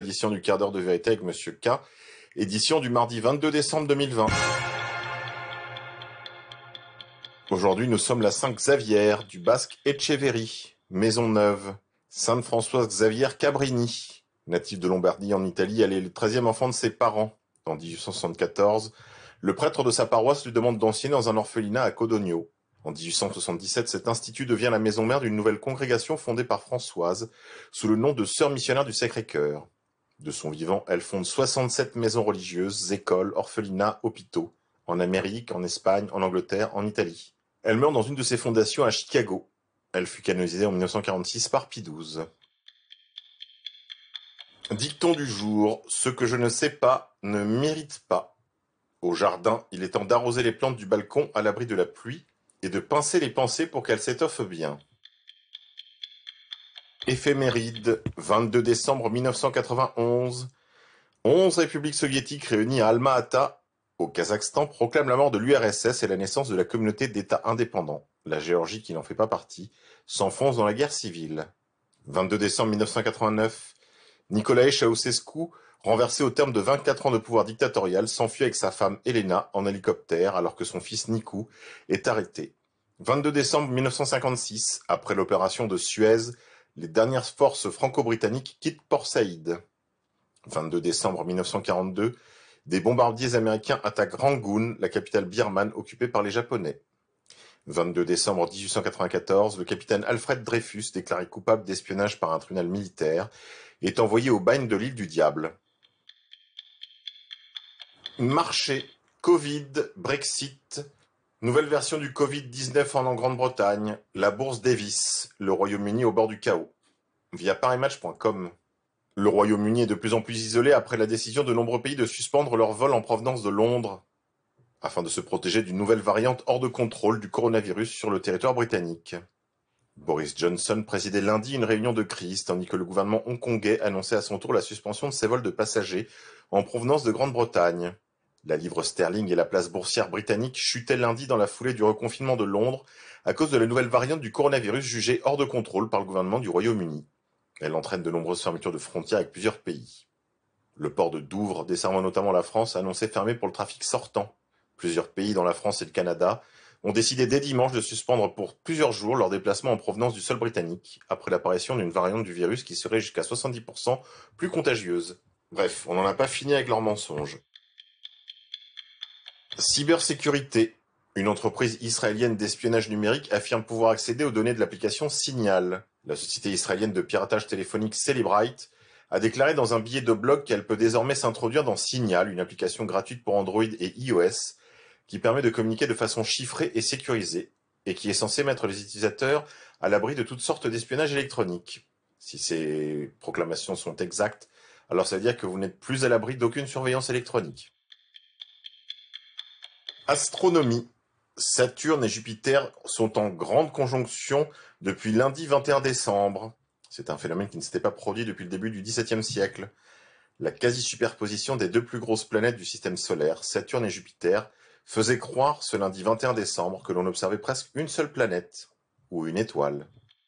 édition du quart d'heure de vérité avec Monsieur K, édition du mardi 22 décembre 2020. Aujourd'hui, nous sommes la Saint-Xavier, du basque Etcheverry, Maisonneuve, Sainte-Françoise Xavier Cabrini. Native de Lombardie en Italie, elle est le 13e enfant de ses parents. En 1874, le prêtre de sa paroisse lui demande d'enseigner dans un orphelinat à Codogno. En 1877, cet institut devient la maison mère d'une nouvelle congrégation fondée par Françoise, sous le nom de Sœurs missionnaires du Sacré-Cœur. De son vivant, elle fonde 67 maisons religieuses, écoles, orphelinats, hôpitaux, en Amérique, en Espagne, en Angleterre, en Italie. Elle meurt dans une de ses fondations à Chicago. Elle fut canonisée en 1946 par Pie XII. Dicton du jour, ce que je ne sais pas ne mérite pas. Au jardin, il est temps d'arroser les plantes du balcon à l'abri de la pluie et de pincer les pensées pour qu'elles s'étoffent bien. Éphéméride, 22 décembre 1991. 11 républiques soviétiques réunies à Alma-Ata, au Kazakhstan, proclament la mort de l'URSS et la naissance de la communauté d'États indépendants. La Géorgie, qui n'en fait pas partie, s'enfonce dans la guerre civile. 22 décembre 1989. Nicolae Ceausescu, renversé au terme de 24 ans de pouvoir dictatorial, s'enfuit avec sa femme Elena en hélicoptère alors que son fils Nicu est arrêté. 22 décembre 1956, après l'opération de Suez, les dernières forces franco-britanniques quittent Port Saïd. 22 décembre 1942, des bombardiers américains attaquent Rangoon, la capitale birmane occupée par les Japonais. 22 décembre 1894, le capitaine Alfred Dreyfus, déclaré coupable d'espionnage par un tribunal militaire, est envoyé au bagne de l'île du Diable. Marché, Covid, Brexit, nouvelle version du Covid-19 en Grande-Bretagne, la bourse Davis, le Royaume-Uni au bord du chaos. Via parimatch.com. Le Royaume-Uni est de plus en plus isolé après la décision de nombreux pays de suspendre leurs vols en provenance de Londres, afin de se protéger d'une nouvelle variante hors de contrôle du coronavirus sur le territoire britannique. Boris Johnson présidait lundi une réunion de crise, tandis que le gouvernement hongkongais annonçait à son tour la suspension de ses vols de passagers en provenance de Grande-Bretagne. La livre sterling et la place boursière britannique chutaient lundi dans la foulée du reconfinement de Londres à cause de la nouvelle variante du coronavirus jugée hors de contrôle par le gouvernement du Royaume-Uni. Elle entraîne de nombreuses fermetures de frontières avec plusieurs pays. Le port de Douvres, desservant notamment la France, a annoncé fermer pour le trafic sortant. Plusieurs pays, dont la France et le Canada, ont décidé dès dimanche de suspendre pour plusieurs jours leurs déplacements en provenance du sol britannique, après l'apparition d'une variante du virus qui serait jusqu'à 70% plus contagieuse. Bref, on n'en a pas fini avec leurs mensonges. Cybersécurité. Une entreprise israélienne d'espionnage numérique affirme pouvoir accéder aux données de l'application Signal. La société israélienne de piratage téléphonique Cellebrite a déclaré dans un billet de blog qu'elle peut désormais s'introduire dans Signal, une application gratuite pour Android et iOS, qui permet de communiquer de façon chiffrée et sécurisée, et qui est censé mettre les utilisateurs à l'abri de toutes sortes d'espionnage électronique. Si ces proclamations sont exactes, alors ça veut dire que vous n'êtes plus à l'abri d'aucune surveillance électronique. Astronomie. Saturne et Jupiter sont en grande conjonction depuis lundi 21 décembre. C'est un phénomène qui ne s'était pas produit depuis le début du XVIIe siècle. La quasi-superposition des deux plus grosses planètes du système solaire, Saturne et Jupiter, faisait croire ce lundi 21 décembre que l'on observait presque une seule planète, ou une étoile.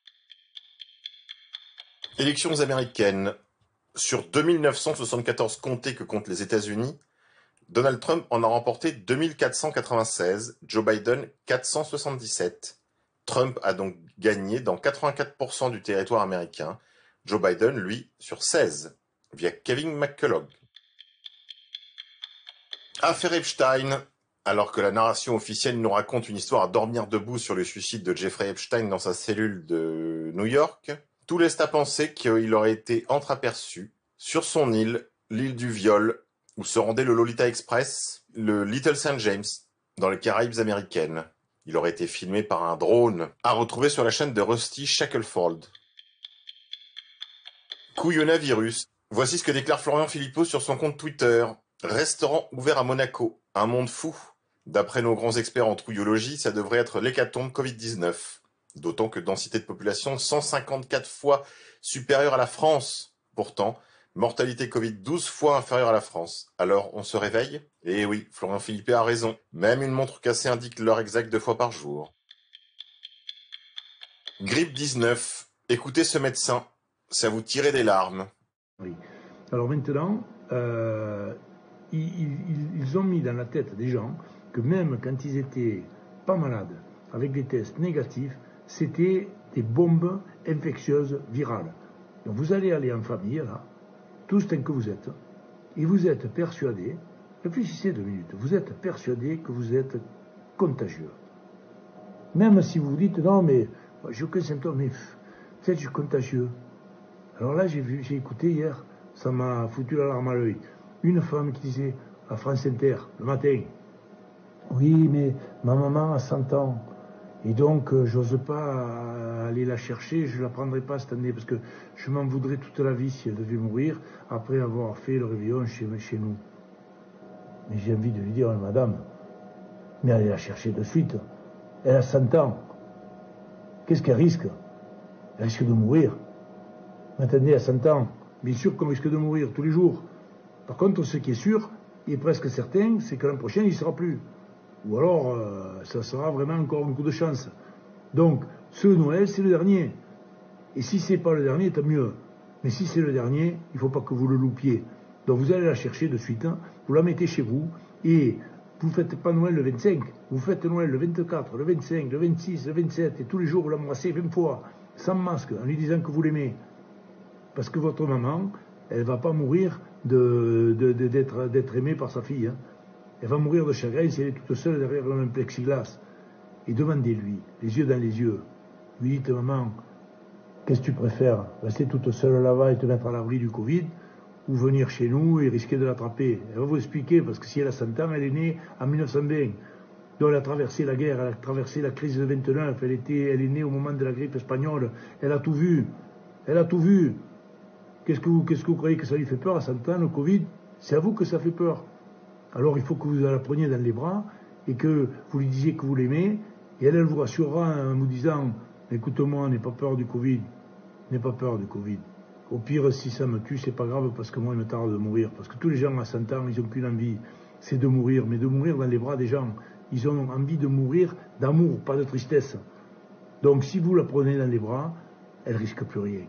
Élections américaines. Sur 2974 comtés que comptent les États-Unis, Donald Trump en a remporté 2496, Joe Biden 477. Trump a donc gagné dans 84% du territoire américain, Joe Biden, lui, sur 16, via Kevin McCullough. Affaire Epstein. Alors que la narration officielle nous raconte une histoire à dormir debout sur le suicide de Jeffrey Epstein dans sa cellule de New York, tout laisse à penser qu'il aurait été entreaperçu sur son île, l'île du viol, où se rendait le Lolita Express, le Little St. James, dans les Caraïbes américaines. Il aurait été filmé par un drone, à retrouver sur la chaîne de Rusty Shackelford. Couillonavirus. Voici ce que déclare Florian Philippot sur son compte Twitter. Restaurant ouvert à Monaco. Un monde fou. D'après nos grands experts en trouillologie, ça devrait être l'hécatombe Covid-19. D'autant que densité de population 154 fois supérieure à la France. Pourtant, mortalité Covid 12 fois inférieure à la France. Alors, on se réveille? Eh oui, Florian Philippet a raison. Même une montre cassée indique l'heure exacte 2 fois par jour. Grippe 19. Écoutez ce médecin. Ça vous tirait des larmes. Alors maintenant, ils ont mis dans la tête des gens que même quand ils étaient pas malades, avec des tests négatifs, c'était des bombes infectieuses virales. Donc vous allez aller en famille, là, tous tant que vous êtes, et vous êtes persuadés, réfléchissez 2 minutes, vous êtes persuadés que vous êtes contagieux. Même si vous vous dites, non mais j'ai aucun symptôme, mais peut-être je suis contagieux. Alors là, j'ai écouté hier, ça m'a foutu la larme à l'œil. Une femme qui disait à France Inter, le matin, oui, mais ma maman a 100 ans, et donc j'ose pas aller la chercher, je la prendrai pas cette année, parce que je m'en voudrais toute la vie si elle devait mourir, après avoir fait le réveillon chez nous. Mais j'ai envie de lui dire, madame, mais allez la chercher de suite. Elle a 100 ans. Qu'est-ce qu'elle risque? Elle risque de mourir. Attendez, à 100 ans, bien sûr qu'on risque de mourir tous les jours. Par contre, ce qui est sûr, et presque certain, c'est que l'an prochain, il ne sera plus. Ou alors, ça sera vraiment encore un coup de chance. Donc, ce Noël, c'est le dernier. Et si c'est pas le dernier, tant mieux. Mais si c'est le dernier, il ne faut pas que vous le loupiez. Donc vous allez la chercher de suite, hein, vous la mettez chez vous, et vous ne faites pas Noël le 25, vous faites Noël le 24, le 25, le 26, le 27, et tous les jours vous l'embrassez 20 fois, sans masque, en lui disant que vous l'aimez. Parce que votre maman, elle ne va pas mourir d'être aimée par sa fille. Hein. Elle va mourir de chagrin si elle est toute seule derrière un plexiglas. Et demandez-lui, les yeux dans les yeux. Lui dites, maman, qu'est-ce que tu préfères? Rester toute seule là-bas et te mettre à l'abri du Covid, ou venir chez nous et risquer de l'attraper? Elle va vous expliquer, parce que si elle a 100 ans, elle est née en 1920. Donc elle a traversé la guerre, elle a traversé la crise de 29, elle est née au moment de la grippe espagnole, elle a tout vu. Elle a tout vu. Qu'est-ce que vous croyez que ça lui fait peur à 100 ans, le Covid? C'est à vous que ça fait peur. Alors il faut que vous la preniez dans les bras et que vous lui disiez que vous l'aimez, et elle vous rassurera en vous disant, écoute-moi, n'aie pas peur du Covid, n'aie pas peur du Covid. Au pire, si ça me tue, c'est pas grave, parce que moi, il me tarde de mourir. Parce que tous les gens à 100 ans, ils n'ont qu'une envie, c'est de mourir, mais de mourir dans les bras des gens. Ils ont envie de mourir d'amour, pas de tristesse. Donc si vous la prenez dans les bras, elle risque plus rien.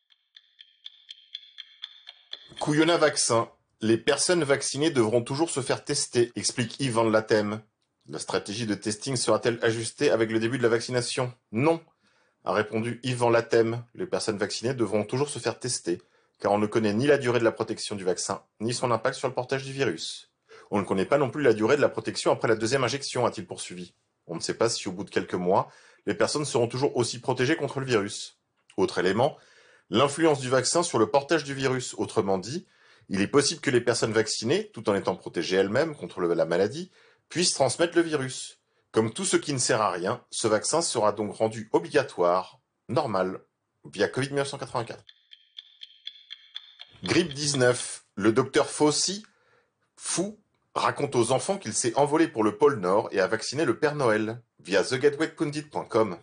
Couillonna vaccin. Les personnes vaccinées devront toujours se faire tester, explique Yves Van Latem. La stratégie de testing sera-t-elle ajustée avec le début de la vaccination? Non, a répondu Yves Van Latem. Les personnes vaccinées devront toujours se faire tester, car on ne connaît ni la durée de la protection du vaccin, ni son impact sur le portage du virus. On ne connaît pas non plus la durée de la protection après la deuxième injection, a-t-il poursuivi. On ne sait pas si au bout de quelques mois, les personnes seront toujours aussi protégées contre le virus. Autre élément, l'influence du vaccin sur le portage du virus. Autrement dit, il est possible que les personnes vaccinées, tout en étant protégées elles-mêmes contre la maladie, puissent transmettre le virus. Comme tout ce qui ne sert à rien, ce vaccin sera donc rendu obligatoire, normal, via Covid-1984. Grippe 19. Le docteur Fauci, fou, raconte aux enfants qu'il s'est envolé pour le pôle Nord et a vacciné le Père Noël, via thegatewaypundit.com.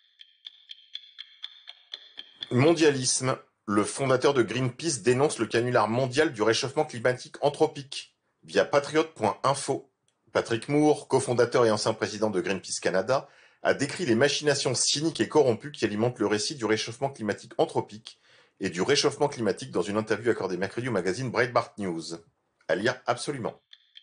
Mondialisme. Le fondateur de Greenpeace dénonce le canular mondial du réchauffement climatique anthropique, via patriot.info. Patrick Moore, cofondateur et ancien président de Greenpeace Canada, a décrit les machinations cyniques et corrompues qui alimentent le récit du réchauffement climatique anthropique et du réchauffement climatique dans une interview accordée mercredi au magazine Breitbart News. À lire absolument.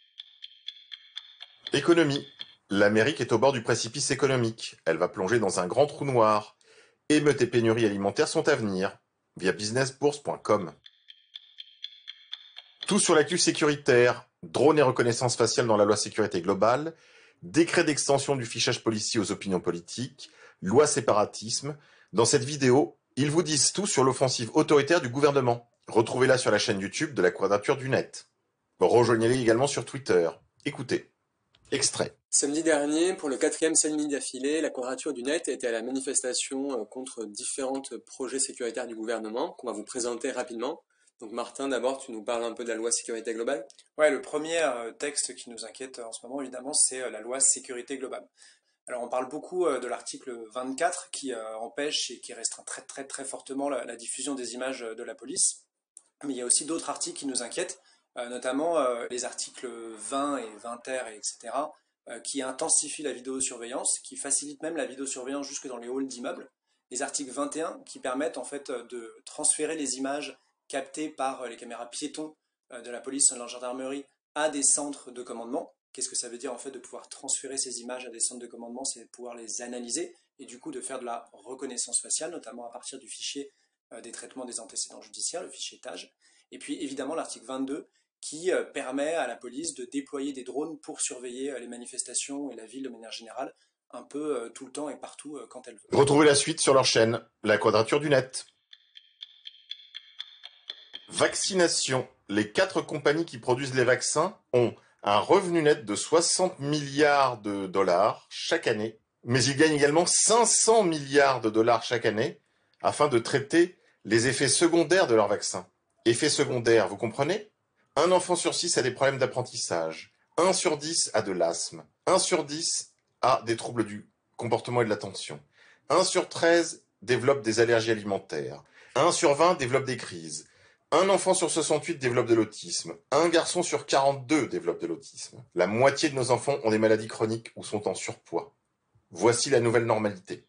Économie. L'Amérique est au bord du précipice économique. Elle va plonger dans un grand trou noir. Émeutes et pénuries alimentaires sont à venir, via businessbourse.com. Tout sur l'actu sécuritaire, drone et reconnaissance faciale dans la loi sécurité globale, décret d'extension du fichage policier aux opinions politiques, loi séparatisme. Dans cette vidéo, ils vous disent tout sur l'offensive autoritaire du gouvernement. Retrouvez-la sur la chaîne YouTube de la Quadrature du Net. Rejoignez-les également sur Twitter. Écoutez. Extrait. Samedi dernier, pour le 4e samedi d'affilée, la Quadrature du Net était à la manifestation contre différents projets sécuritaires du gouvernement qu'on va vous présenter rapidement. Donc Martin, d'abord, tu nous parles un peu de la loi sécurité globale. Ouais, le premier texte qui nous inquiète en ce moment, évidemment, c'est la loi sécurité globale. Alors on parle beaucoup de l'article 24 qui empêche et qui restreint très très très fortement la diffusion des images de la police. Mais il y a aussi d'autres articles qui nous inquiètent, notamment les articles 20 et 20 ter, etc., qui intensifient la vidéosurveillance, qui facilitent même la vidéosurveillance jusque dans les halls d'immeubles. Les articles 21 qui permettent en fait de transférer les images captées par les caméras piétons de la police et de la gendarmerie à des centres de commandement. Qu'est-ce que ça veut dire en fait de pouvoir transférer ces images à des centres de commandement? C'est de pouvoir les analyser et du coup de faire de la reconnaissance faciale, notamment à partir du fichier des traitements des antécédents judiciaires, le fichier TAJ. Et puis évidemment l'article 22 qui permet à la police de déployer des drones pour surveiller les manifestations et la ville de manière générale, un peu tout le temps et partout quand elle veut. Retrouvez la suite sur leur chaîne, La Quadrature du Net. Vaccination. Les 4 compagnies qui produisent les vaccins ont un revenu net de 60 milliards de dollars chaque année, mais ils gagnent également 500 milliards de dollars chaque année afin de traiter les effets secondaires de leurs vaccins. Effets secondaires, vous comprenez? 1 enfant sur 6 a des problèmes d'apprentissage, 1 sur 10 a de l'asthme, 1 sur 10 a des troubles du comportement et de l'attention, 1 sur 13 développe des allergies alimentaires, 1 sur 20 développe des crises, 1 enfant sur 68 développe de l'autisme. 1 garçon sur 42 développe de l'autisme. La moitié de nos enfants ont des maladies chroniques ou sont en surpoids. Voici la nouvelle normalité.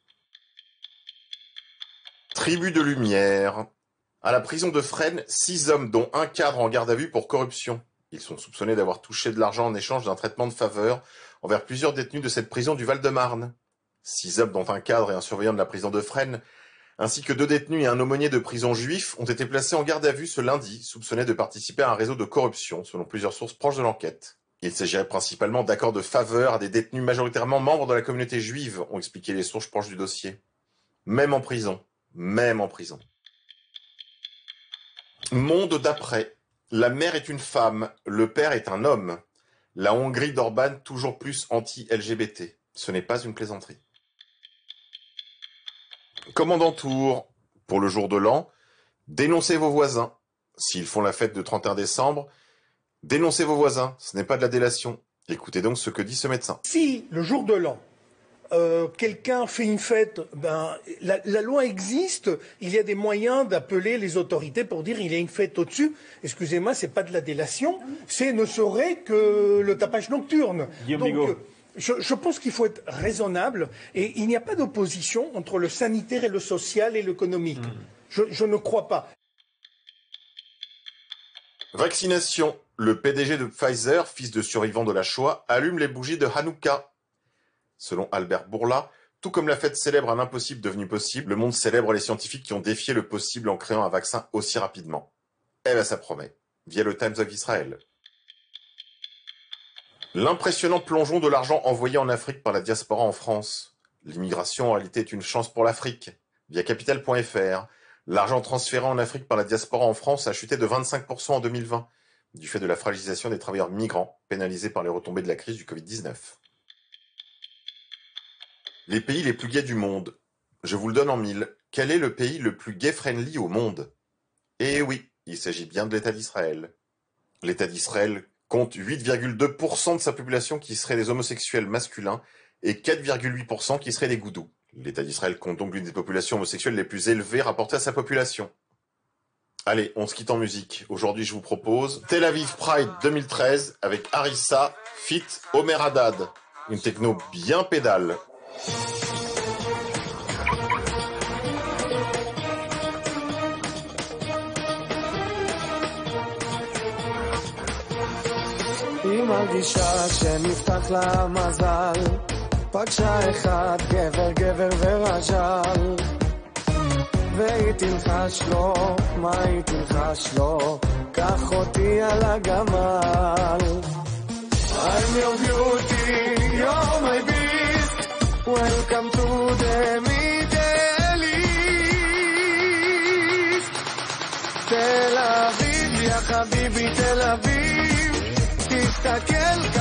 Tribu de lumière. À la prison de Fresnes, 6 hommes dont 1 cadre en garde à vue pour corruption. Ils sont soupçonnés d'avoir touché de l'argent en échange d'un traitement de faveur envers plusieurs détenus de cette prison du Val-de-Marne. 6 hommes dont 1 cadre et un surveillant de la prison de Fresnes, ainsi que 2 détenus et un aumônier de prison juif ont été placés en garde à vue ce lundi, soupçonnés de participer à un réseau de corruption, selon plusieurs sources proches de l'enquête. Il s'agirait principalement d'accords de faveur à des détenus majoritairement membres de la communauté juive, ont expliqué les sources proches du dossier. Même en prison. Monde d'après. La mère est une femme, le père est un homme. La Hongrie d'Orban toujours plus anti-LGBT. Ce n'est pas une plaisanterie. Commandant Tour, pour le jour de l'an, dénoncez vos voisins. S'ils font la fête de 31 décembre, dénoncez vos voisins, ce n'est pas de la délation. Écoutez donc ce que dit ce médecin. Si, le jour de l'an, quelqu'un fait une fête, la loi existe, il y a des moyens d'appeler les autorités pour dire il y a une fête au-dessus. Excusez-moi, c'est pas de la délation, c'est ne serait que le tapage nocturne. Donc, je pense qu'il faut être raisonnable et il n'y a pas d'opposition entre le sanitaire et le social et l'économique. Je ne crois pas. Vaccination. Le PDG de Pfizer, fils de survivant de la Shoah, allume les bougies de Hanouka. Selon Albert Bourla, tout comme la fête célèbre un impossible devenu possible, le monde célèbre les scientifiques qui ont défié le possible en créant un vaccin aussi rapidement. Eh ben ça promet. Via le Times of Israel. L'impressionnant plongeon de l'argent envoyé en Afrique par la diaspora en France. L'immigration en réalité est une chance pour l'Afrique. Via Capital.fr, l'argent transféré en Afrique par la diaspora en France a chuté de 25% en 2020, du fait de la fragilisation des travailleurs migrants, pénalisés par les retombées de la crise du Covid-19. Les pays les plus gays du monde. Je vous le donne en 1000. Quel est le pays le plus gay-friendly au monde? Eh oui, il s'agit bien de l'État d'Israël. L'État d'Israël compte 8,2% de sa population qui seraient des homosexuels masculins et 4,8% qui seraient des goudous. L'État d'Israël compte donc l'une des populations homosexuelles les plus élevées rapportées à sa population. Allez, on se quitte en musique. Aujourd'hui, je vous propose Tel Aviv Pride 2013 avec Harissa, feat. Omer Haddad. Une techno bien pédale. היא מרגישה שנפתח לה מזל, פגשה אחד גבר ורז'ל, והיא תלחש לו, מה היא תלחש לו, קח אותי על הגמל. I'm your beauty, you're my beast, welcome to the Middle East. תל אביב, יא חביבי תל אביב, תסתכל